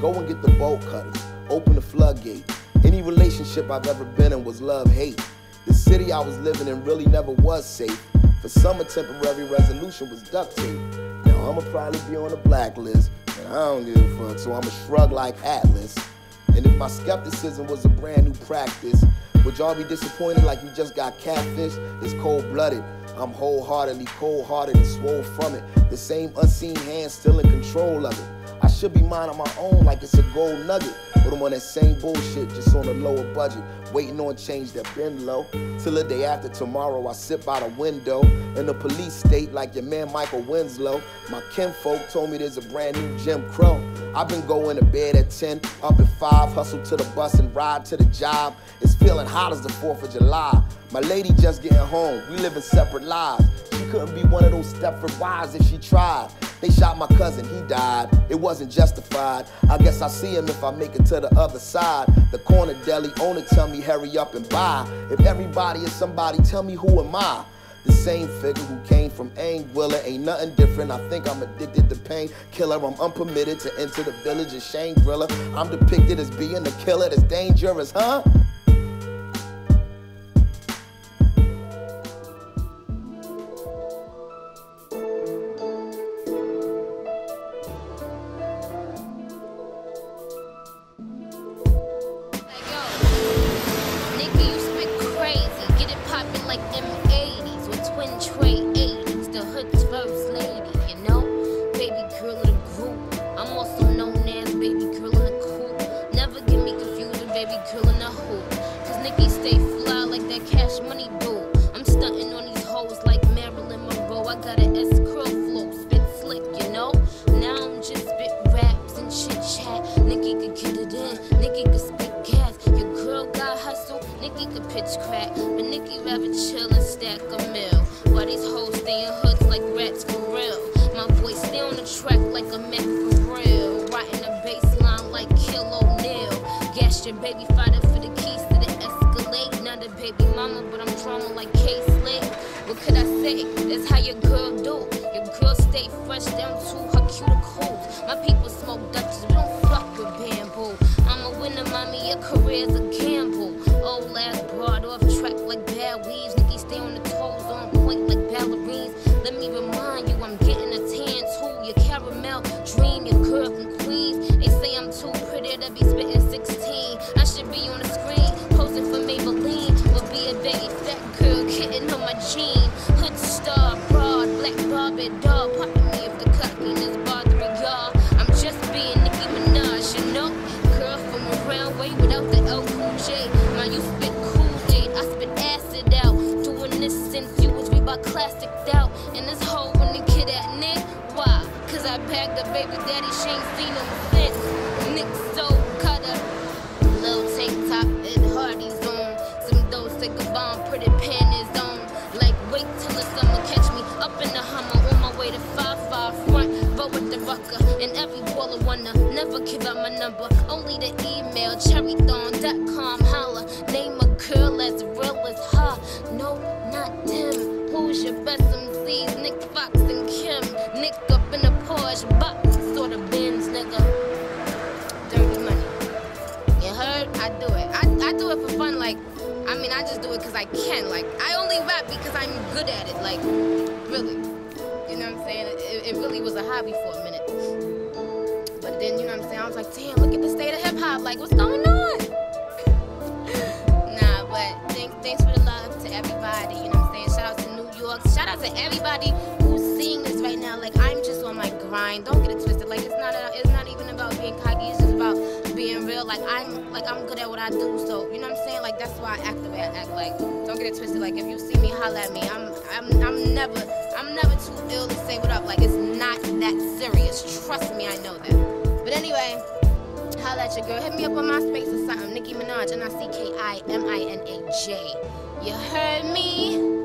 Go and get the bolt cutters, open the floodgate. Any relationship I've ever been in was love-hate. The city I was living in really never was safe. For some, a temporary resolution was duct tape. Now I'ma probably be on the blacklist, and I don't give a fuck, so I'ma shrug like Atlas. And if my skepticism was a brand new practice, would y'all be disappointed like you just got catfish? It's cold-blooded. I'm wholeheartedly cold-hearted and swole from it. The same unseen hand still in control of it. I should be minding my own like it's a gold nugget, but I'm on that same bullshit, just on a lower budget, waiting on change that been low. Till the day after tomorrow, I sit by the window in the police state like your man Michael Winslow. My kinfolk told me there's a brand new Jim Crow. I've been going to bed at 10, up at 5, hustle to the bus and ride to the job. It's feeling hot as the 4th of July. My lady just getting home, we living separate lives. She couldn't be one of those Stepford wives if she tried. They shot my cousin, he died. It wasn't justified. I guess I'll see him if I make it to the other side. The corner deli owner tell me hurry up and buy. If everybody is somebody, tell me who am I? The same figure who came from Anguilla, ain't nothing different. I think I'm addicted to painkiller. I'm unpermitted to enter the village of Shangri-La. I'm depicted as being the killer that's dangerous, huh? Baby fighter for the keys to the Escalade. Not a baby mama, but I'm drama like K-Slade. What could I say? That's how your girl do. Your girl stay fresh down to her cuticles. My people smoke Dutchess, we don't fuck with bamboo. I'm a winner, mommy, your career's a gamble. Old ass broad off track like bad weaves. Nikki stay on the toes, on point like ballerines. Let me remind you, I'm getting a tan too. Your caramel dream, your girl from Queens. They say I'm too pretty to be spitting 16. I should be on the screen, posing for Maybelline. Will be a baby fat girl, kidding on my jean. Hood star, broad, black Barbie doll. Popping me if the cutting is bothering y'all. I'm just being Nicki Minaj, you know. Girl from around way without the L Cool J. Man, you spit Kool-Aid, I spit acid out. Doing this since you was we about classiced out. And this hoe when the kid at Nick, why? Cause I bagged the baby daddy, she ain't seen him since. Nick so cutter, little tank top and Hardy's on. Some those take a bomb, pretty panties on. Like wait till the summer catch me up in the Hummer on my way to 5-5 front, but with the rucker. And every baller wanna never give out my number. Only the email cherrythorn.com. Holla, name a girl as real as her. No, not them. Who's your best MCs? Nick Fox and Kim. Nick up in a Porsche box, sort of Benz, nigga. Dirty money. You heard? I do it. I do it for fun, like, I mean, I just do it because I can. Like, I only rap because I'm good at it, like, really. You know what I'm saying? It really was a hobby for a minute. But then, you know what I'm saying? I was like, damn, look at the state of hip-hop. Like, what's going on? Nah, but thanks for the love to everybody. You know what I'm saying? Shout out to New York. Shout out to everybody who's seeing this right now. Like, I'm just on my grind. Don't get it twisted. Like, it's not even about being cocky. It's just about being real. Like, I'm good at what I do. So, you know what I'm saying? Like, that's why I act the way I act. Like, don't get it twisted. Like, if you see me, holla at me. I'm never too ill to say what up. Like, it's not that serious. Trust me, I know that. But anyway, holla at your girl. Hit me up on MySpace or something. Nicki Minaj, N-I-C-K-I-M-I-N-A-J. You heard me?